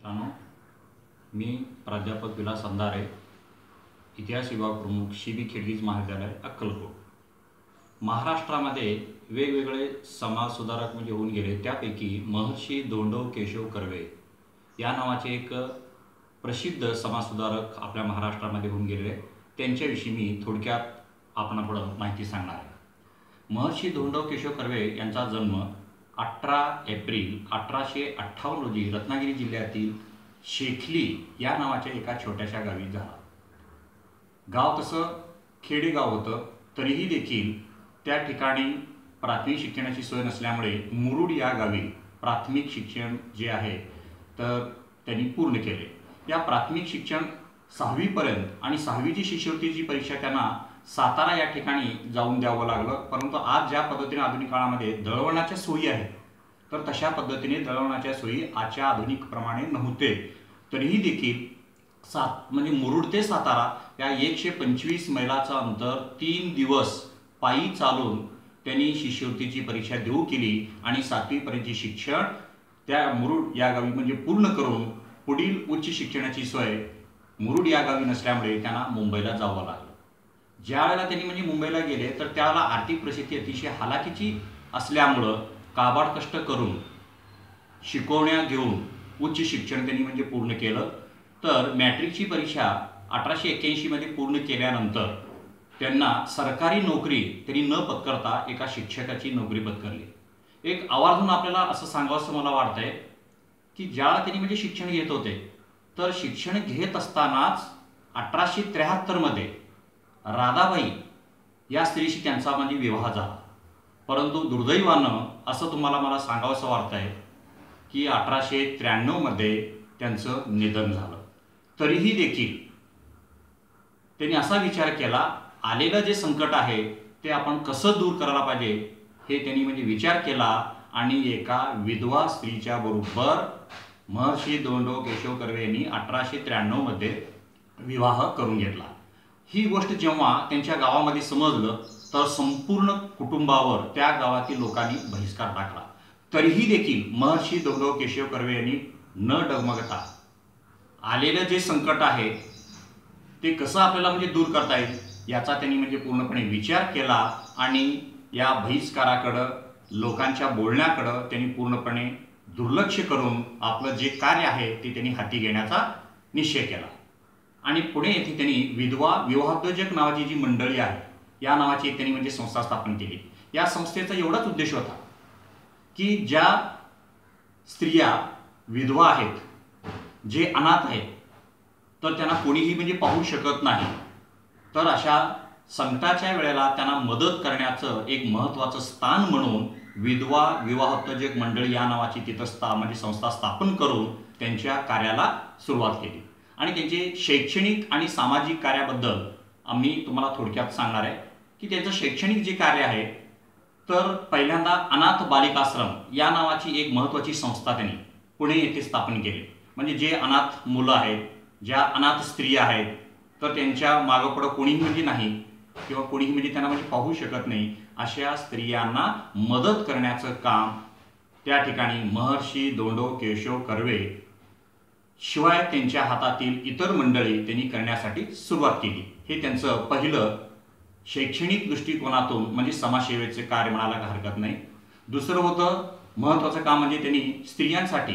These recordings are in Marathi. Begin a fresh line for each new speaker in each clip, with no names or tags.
मित्रांनो, मी प्राध्यापक विलास अंधारे, इतिहास विभाग प्रमुख शिबी खेडगीज महाविद्यालय अक्कलकोट. महाराष्ट्रामध्ये वेगवेगळे समाजसुधारक म्हणजे होऊन गेले. त्यापैकी महर्षी धोंडो केशव कर्वे या नावाचे एक प्रसिद्ध समाजसुधारक आपल्या महाराष्ट्रामध्ये होऊन गेले. त्यांच्याविषयी मी थोडक्यात आपणापुढं माहिती सांगणार आहे. महर्षी धोंडो केशव कर्वे यांचा जन्म 18 एप्रिल 1858 रोजी रत्नागिरी जिल्ह्यातील शेखली या नावाच्या एका छोट्याशा गावी झाला. गाव तसं खेडेगाव होतं, तरीही देखील त्या ठिकाणी प्राथमिक शिक्षणाची सोय नसल्यामुळे मुरुड या गावी प्राथमिक शिक्षण जे आहे तर त्यांनी पूर्ण केले. या प्राथमिक शिक्षण 6वीपर्यंत आणि 6वीची शिष्यवृत्तीची परीक्षा त्यांना सातारा या ठिकाणी जाऊन द्यावं लागलं. परंतु आज ज्या पद्धतीने आधुनिक काळामध्ये दळणवळणाच्या सोयी आहेत तर तशा पद्धतीने दळणवळणाच्या सोयी आजच्या आधुनिक प्रमाणे नव्हते. तरीही देखील म्हणजे मुरुड ते सातारा या 125 मैलाचं अंतर 3 दिवस पायी चालून त्यांनी शिष्यवृत्तीची परीक्षा देऊ केली आणि 7वीपर्यंतचे शिक्षण त्या मुरुड या गावी म्हणजे पूर्ण करून पुढील उच्च शिक्षणाची सोय मुरुड या गावी नसल्यामुळे त्यांना मुंबईला जावं लागलं. ज्या वेळेला त्यांनी म्हणजे मुंबईला गेले तर त्यावेळेला आर्थिक परिस्थिती अतिशय हालाकीची असल्यामुळं काबाड कष्ट करून शिकवण्या घेऊन उच्च शिक्षण त्यांनी म्हणजे पूर्ण केलं. तर मॅट्रिकची परीक्षा 1881 मध्ये पूर्ण केल्यानंतर त्यांना सरकारी नोकरी त्यांनी न पत्करता एका शिक्षकाची नोकरी पत्करली. एक आवर्जून आपल्याला असं सांगावंसं मला वाटतंय की ज्यावेळेला त्यांनी म्हणजे शिक्षण घेत होते तर शिक्षण घेत असतानाच 1873 मध्ये राधाबाई या स्त्रीशी त्यांचा म्हणजे विवाह झाला. परंतु दुर्दैवानं असं मला सांगावंसं वाटतंय की 1893 मध्ये त्यांचं निधन झालं. तरीही देखील त्यांनी असा विचार केला, आलेलं जे संकट आहे ते आपण कसं दूर करायला पाहिजे हे त्यांनी म्हणजे विचार केला आणि एका विधवा स्त्रीच्या बरोबर महर्षी धोंडो केशव कर्वे यांनी 1893 मध्ये विवाह करून घेतला. ही गोष्ट जेव्हा त्यांच्या गावामध्ये समजलं तर संपूर्ण कुटुंबावर त्या गावातील लोकांनी बहिष्कार टाकला. तरीही देखील महर्षी धोंडो केशव कर्वे यांनी न डगमगता आलेलं जे संकट आहे ते कसं आपल्याला म्हणजे दूर करता येईल याचा त्यांनी म्हणजे पूर्णपणे विचार केला आणि या बहिष्काराकडं लोकांच्या बोलण्याकडं त्यांनी पूर्णपणे दुर्लक्ष करून आपलं जे कार्य आहे ते त्यांनी हाती घेण्याचा निश्चय केला. आणि पुणे येथे त्यांनी विधवा विवाहोद्योजक नावाची जी मंडळी आहे या नावाची त्यांनी म्हणजे संस्था स्थापन केली. या संस्थेचा एवढाच उद्देश होता की ज्या स्त्रिया विधवा आहेत, जे अनाथ आहेत, तर त्यांना कोणीही म्हणजे पाहू शकत नाही, तर अशा संकटाच्या वेळेला त्यांना मदत करण्याचं एक महत्त्वाचं स्थान म्हणून विधवा विवाहोद्योजक मंडळ या नावाची तिथं म्हणजे संस्था स्थापन करून त्यांच्या कार्याला सुरुवात केली. आणि त्यांचे शैक्षणिक आणि सामाजिक कार्याबद्दल आम्ही तुम्हाला थोडक्यात सांगणार आहे की त्यांचं शैक्षणिक जे कार्य आहे तर पहिल्यांदा अनाथ बालिकाश्रम या नावाची एक महत्त्वाची संस्था त्यांनी पुणे येथे स्थापन केली. म्हणजे जे अनाथ मुलं आहेत, ज्या अनाथ स्त्रिया आहेत तर त्यांच्या मागोपुढं कोणीही म्हणजे नाही किंवा कोणीही म्हणजे त्यांना म्हणजे पाहू शकत नाही, अशा स्त्रियांना मदत करण्याचं काम त्या ठिकाणी महर्षी धोंडो केशव कर्वे शिवाय त्यांच्या हातातील इतर मंडळी त्यांनी करण्यासाठी सुरुवात केली. हे त्यांचं पहिलं शैक्षणिक दृष्टिकोनातून म्हणजे समाजसेवेचे कार्य म्हणायला हरकत नाही. दुसरं होतं महत्त्वाचं काम म्हणजे त्यांनी स्त्रियांसाठी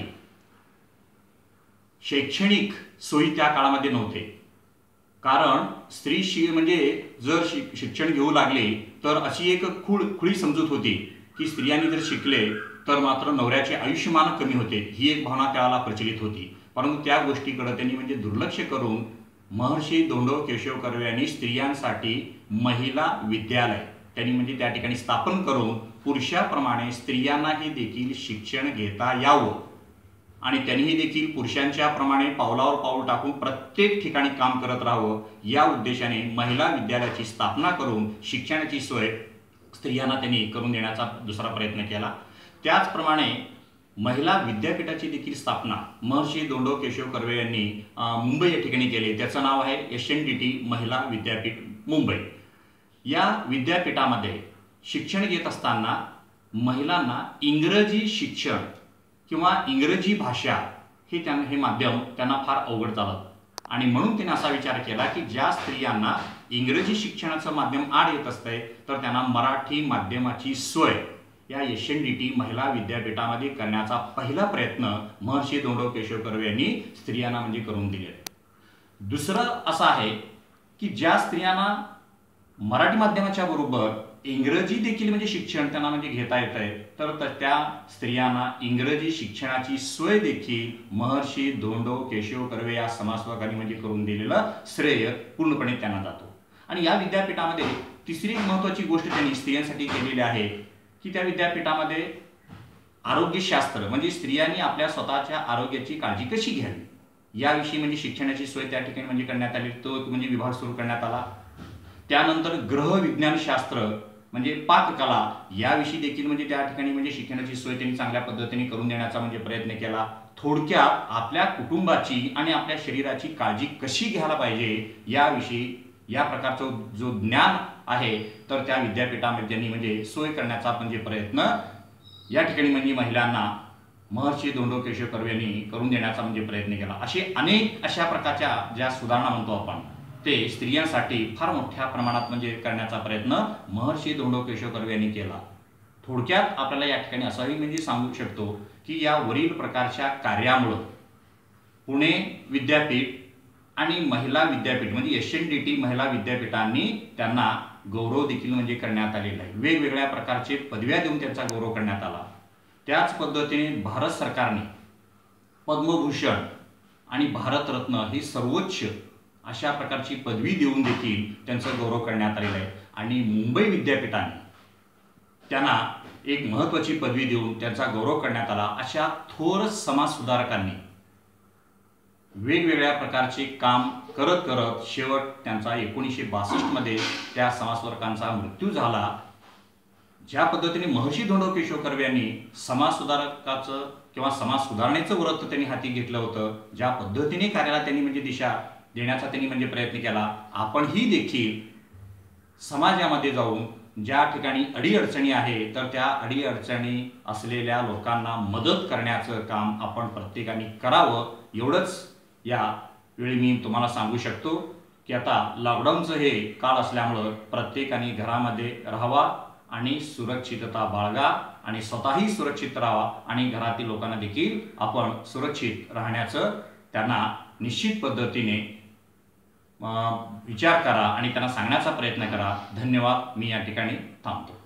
शैक्षणिक सोयी त्या काळामध्ये नव्हते. कारण स्त्री म्हणजे जर शिक्षण घेऊ लागले तर अशी एक खुळी समजूत होती की स्त्रियांनी जर शिकले तर मात्र नवऱ्याचे आयुष्यमान कमी होते, ही एक भावना त्याला प्रचलित होती. परंतु त्या गोष्टीकडे त्यांनी म्हणजे दुर्लक्ष करून महर्षी धोंडो केशव कर्वे यांनी स्त्रियांसाठी महिला विद्यालय त्यांनी म्हणजे त्या ठिकाणी स्थापन करून पुरुषाप्रमाणे स्त्रियांनाही देखील शिक्षण घेता यावं आणि त्यांनीही देखील पुरुषांच्या प्रमाणे पावलावर पाऊल टाकून प्रत्येक ठिकाणी काम करत राहावं या उद्देशाने महिला विद्यालयाची स्थापना करून शिक्षणाची सोय स्त्रियांना त्यांनी करून देण्याचा दुसरा प्रयत्न केला. त्याचप्रमाणे महिला विद्यापीठाची देखील स्थापना महर्षी धोंडो केशव कर्वे यांनी मुंबई या ठिकाणी केली. त्याचं नाव आहे SNDT महिला विद्यापीठ मुंबई. या विद्यापीठामध्ये शिक्षण घेत असताना महिलांना इंग्रजी शिक्षण किंवा इंग्रजी भाषा हे माध्यम त्यांना फार अवघड चालत आणि म्हणून त्यांनी असा विचार केला की ज्या स्त्रियांना इंग्रजी शिक्षणाचं माध्यम आड येत असतंय तर त्यांना मराठी माध्यमाची सोय या एस.एन.डी.टी. महिला विद्यापीठामध्ये करण्याचा पहिला प्रयत्न महर्षी धोंडो केशव कर्वे यांनी स्त्रियांना म्हणजे करून दिले. दुसरं असं आहे की ज्या स्त्रियांना मराठी माध्यमाच्या बरोबर इंग्रजी देखील म्हणजे शिक्षण त्यांना म्हणजे घेता येत आहे तर त्या स्त्रियांना इंग्रजी शिक्षणाची सोय देखील महर्षी धोंडो केशव कर्वे या समाजसेवकांनी म्हणजे करून दिलेलं श्रेय पूर्णपणे त्यांना जातो. आणि या विद्यापीठामध्ये तिसरी महत्त्वाची गोष्ट त्यांनी स्त्रियांसाठी केलेली आहे की त्या विद्यापीठामध्ये आरोग्यशास्त्र म्हणजे स्त्रियांनी आपल्या स्वतःच्या आरोग्याची काळजी कशी घ्यावी याविषयी म्हणजे शिक्षणाची सोय त्या ठिकाणी म्हणजे करण्यात आली. तो म्हणजे विभाग सुरू करण्यात आला. त्यानंतर गृहविज्ञानशास्त्र म्हणजे पाककला याविषयी देखील म्हणजे त्या ठिकाणी म्हणजे शिक्षणाची सोय त्यांनी चांगल्या पद्धतीने करून देण्याचा म्हणजे प्रयत्न केला. थोडक्यात आपल्या कुटुंबाची आणि आपल्या शरीराची काळजी कशी घ्यायला पाहिजे याविषयी या प्रकारचं जो ज्ञान आहे तर त्या विद्यापीठामध्ये त्यांनी म्हणजे सोय करण्याचा म्हणजे प्रयत्न या ठिकाणी म्हणजे महिलांना महर्षी धोंडो केशव कर्वे यांनी करून देण्याचा म्हणजे प्रयत्न केला. असे अनेक अशा प्रकारच्या ज्या सुधारणा म्हणतो आपण ते स्त्रियांसाठी फार मोठ्या प्रमाणात म्हणजे करण्याचा प्रयत्न महर्षी धोंडो केशव कर्वे यांनी केला. थोडक्यात आपल्याला या ठिकाणी असंही म्हणजे सांगू शकतो की या वरील प्रकारच्या कार्यामुळे पुणे विद्यापीठ आणि महिला विद्यापीठ म्हणजे एस.एन.डी.टी. महिला विद्यापीठांनी त्यांना गौरव देखील म्हणजे करण्यात आलेला आहे. वेगवेगळ्या प्रकारचे पदव्या देऊन त्यांचा गौरव करण्यात आला. त्याच पद्धतीने भारत सरकारने पद्मभूषण आणि भारतरत्न ही सर्वोच्च अशा प्रकारची पदवी देऊन देखील त्यांचा गौरव करण्यात आलेला आहे. आणि मुंबई विद्यापीठाने त्यांना एक महत्त्वाची पदवी देऊन त्यांचा गौरव करण्यात आला. अशा थोर समाजसुधारकांनी वेगवेगळ्या प्रकारचे काम करत करत शेवट त्यांचा 1962 मध्ये त्या समाजसुधारकांचा मृत्यू झाला. ज्या पद्धतीने महर्षी धोंडो केशव कर्वे यांनी समाजसुधारकाचं किंवा समाज सुधारणेचं व्रत त्यांनी हाती घेतलं होतं, ज्या पद्धतीने कार्याला त्यांनी म्हणजे दिशा देण्याचा त्यांनी म्हणजे प्रयत्न केला, आपणही देखील समाजामध्ये जाऊन ज्या ठिकाणी अडीअडचणी आहे तर त्या अडीअडचणी असलेल्या लोकांना मदत करण्याचं काम आपण प्रत्येकाने करावं. एवढंच या वेळी मी तुम्हाला सांगू शकतो की आता लॉकडाऊनचं हे काळ असल्यामुळं प्रत्येकाने घरामध्ये राहावा आणि सुरक्षितता बाळगा आणि स्वतःही सुरक्षित राहावा आणि घरातील लोकांना देखील आपण सुरक्षित राहण्याचं त्यांना निश्चित पद्धतीने विचार करा आणि त्यांना सांगण्याचा प्रयत्न करा. धन्यवाद. मी या ठिकाणी थांबतो.